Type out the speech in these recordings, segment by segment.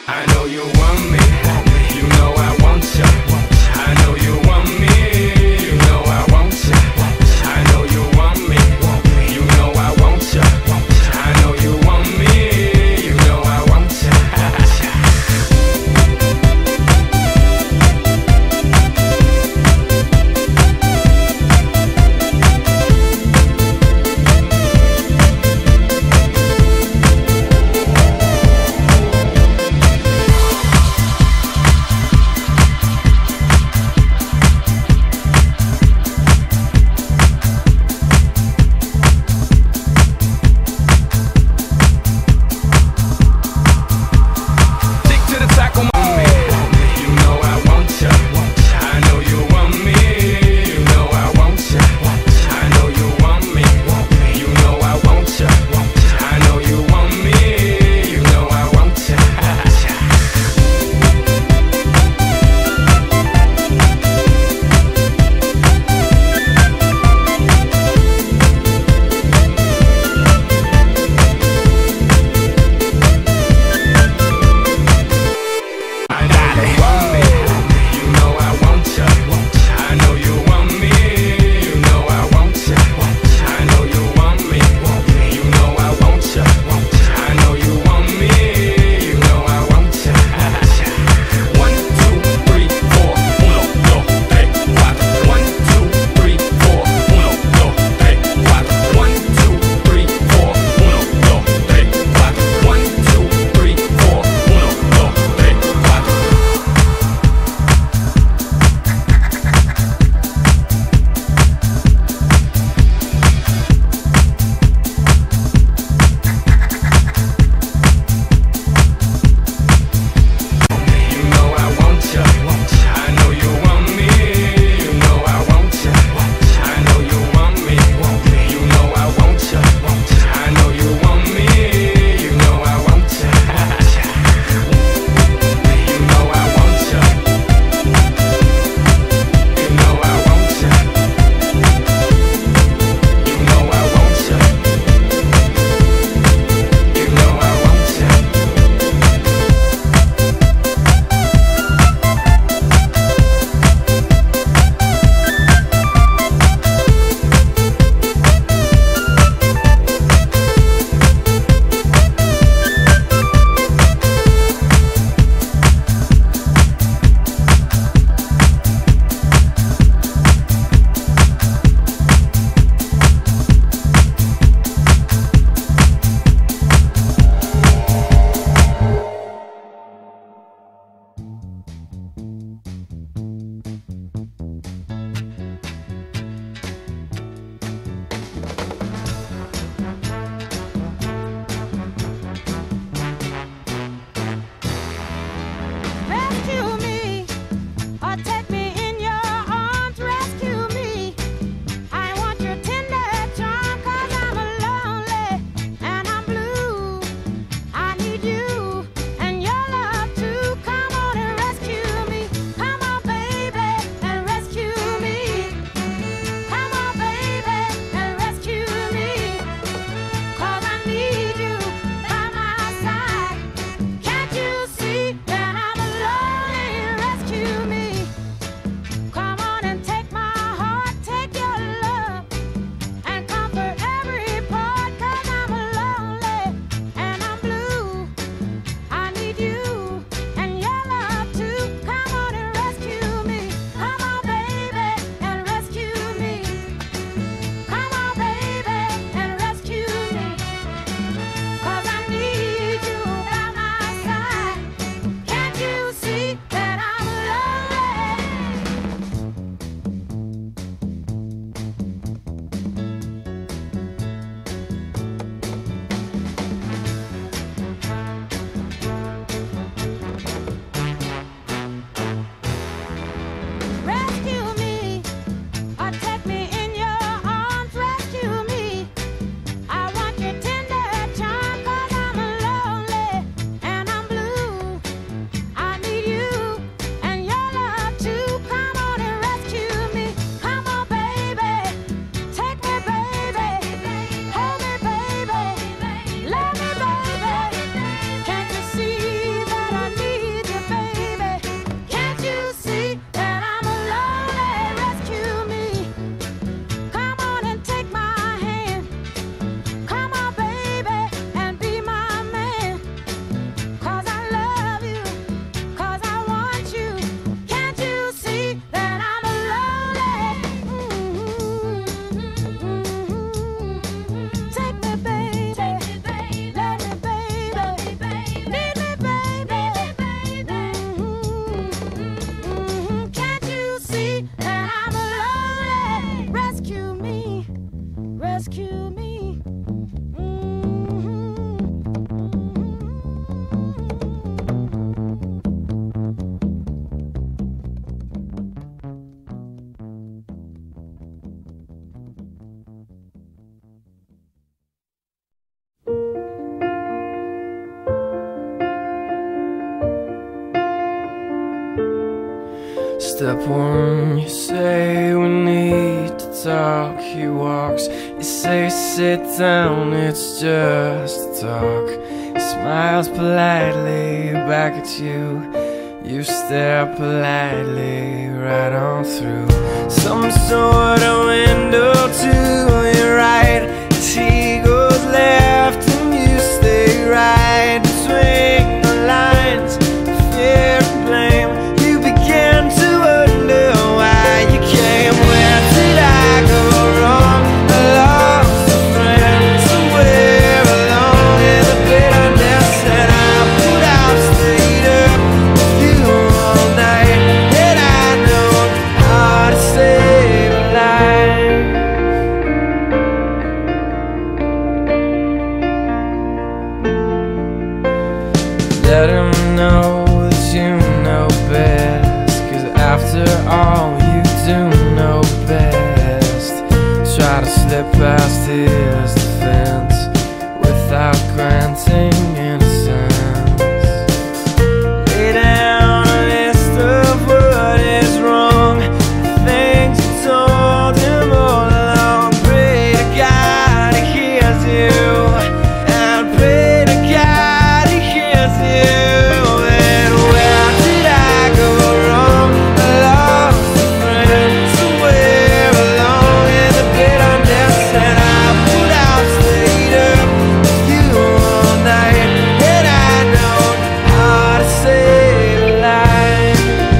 I know you want me, you know I want you. I know you want me, you know I want you. I know you want me, you know I want you. I know you want me, you know I want you. Step one, you say we need to talk. He walks, you say sit down, it's just a talk. He smiles politely back at you. You stare politely right on through some sort of window to your right. As he goes left and you stay right between the lines of fear and blame. You begin to wonder why you came. Where did I go wrong? I lost a friend somewhere along in the bitterness, and I put out, stayed up with you all night, and I know how to save a life. Let him know that you know best, 'cause after all you do know best. Try to slip past his defense without granting innocence. Lay down a list of what is wrong, the things you told him all along. Pray to God he hears you, and pray to God he hears you. And where did I go wrong? I lost a friend somewhere along in the bitterness, and I put out, stayed up with you all night, and I know how to save a life.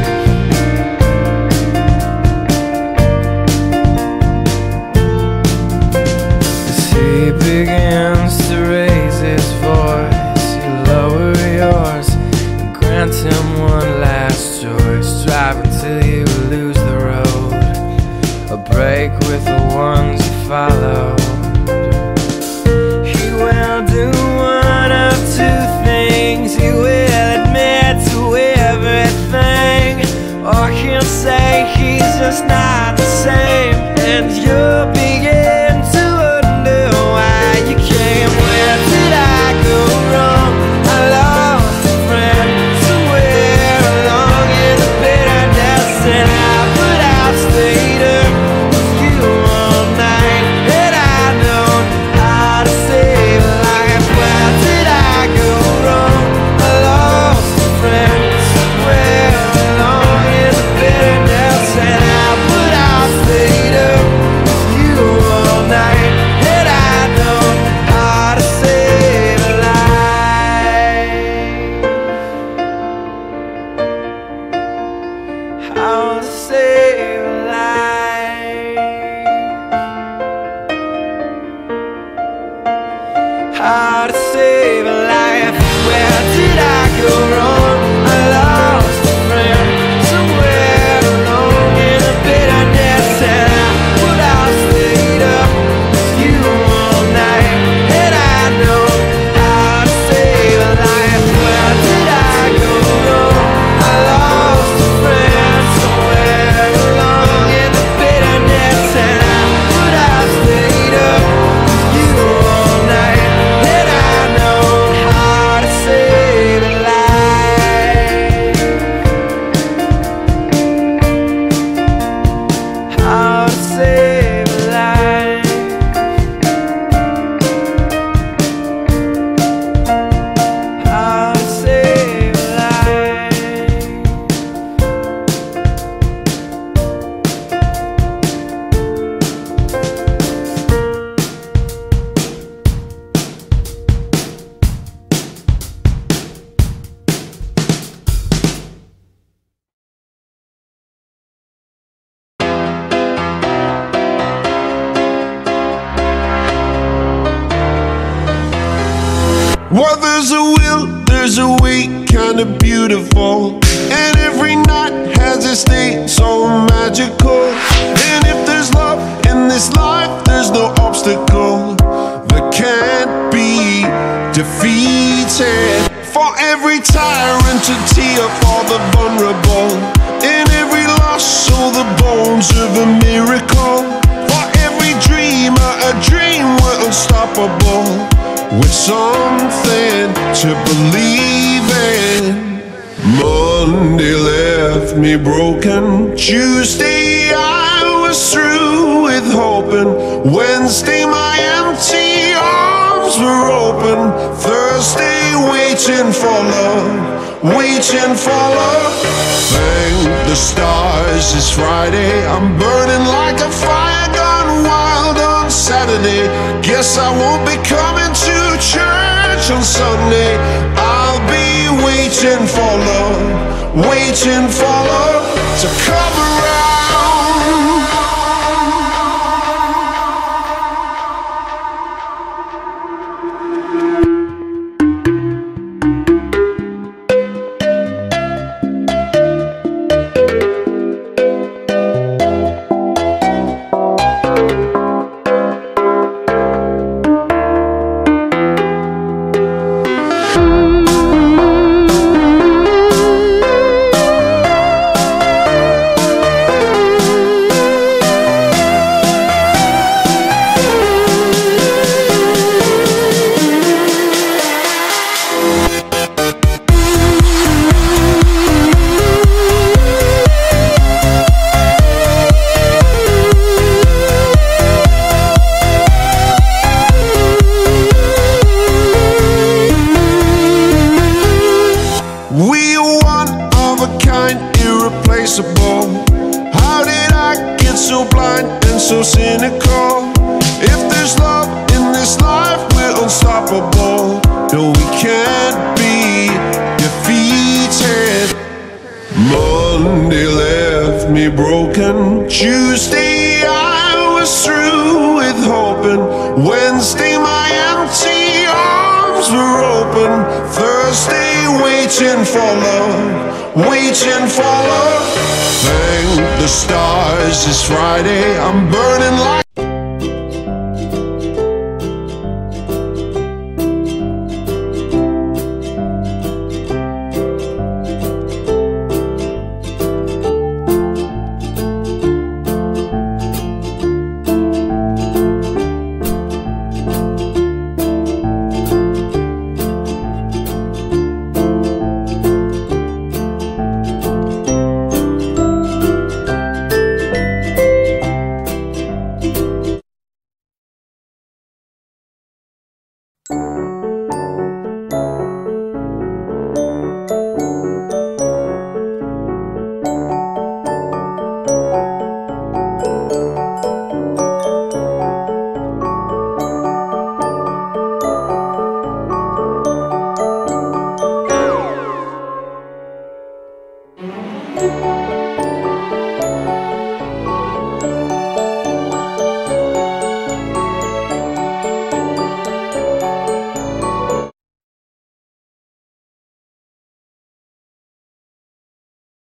As he begins to raise his voice, you lower yours and grant him one last choice. Drive until you lose the road, a break with the ones you follow. He will do one of two things. He will admit to everything, or he'll say he's just not the same, and you'll begin to wonder why you came. Where did I go wrong? I lost a friend somewhere along in the bitterness, and I put out, stayed up with you all night, and I know how to save a life. Where did I go wrong? I lost a friend somewhere along in the bitterness, and I put out, stayed up with you all night, and I know how to save a life. How to save a life. How to save a life. Where did I go wrong? I lost a friend somewhere along in the bitterness, and I put out, stayed up with you all night, and I know how to save a life. Where did I go wrong? I lost a friend somewhere along in the bitterness, and I put out, stayed up with you all night, and I know how to save a life. How to save a life. How to save a life. Well, there's a will, there's a way, kinda beautiful, and every night has its day so magical. And if there's love in this life, there's no obstacle that can't be defeated. For every tyrant to tear for the vulnerable, in every loss, so the bones of a miracle. For every dreamer, a dream we're unstoppable, with something to believe in. Monday left left me broken. Tuesday I was through with hoping. Wednesday my empty arms were open. Thursday waiting for love, waiting for love. Thank the stars it's Friday. I'm burning like a fire gone wild on Saturday. Guess I won't be coming to church on Sunday. I'll be waiting for love, waiting for love to come around. We are one of a kind, irreplaceable. How did I get so blind and so cynical? If there's love in this life, we're unstoppable. No, we can't be defeated. Monday left me broken. Tuesday I was through with hoping. Wednesday my empty arms were open. Thursday waiting for love, waiting for love. Thank the stars it's Friday. I'm burning like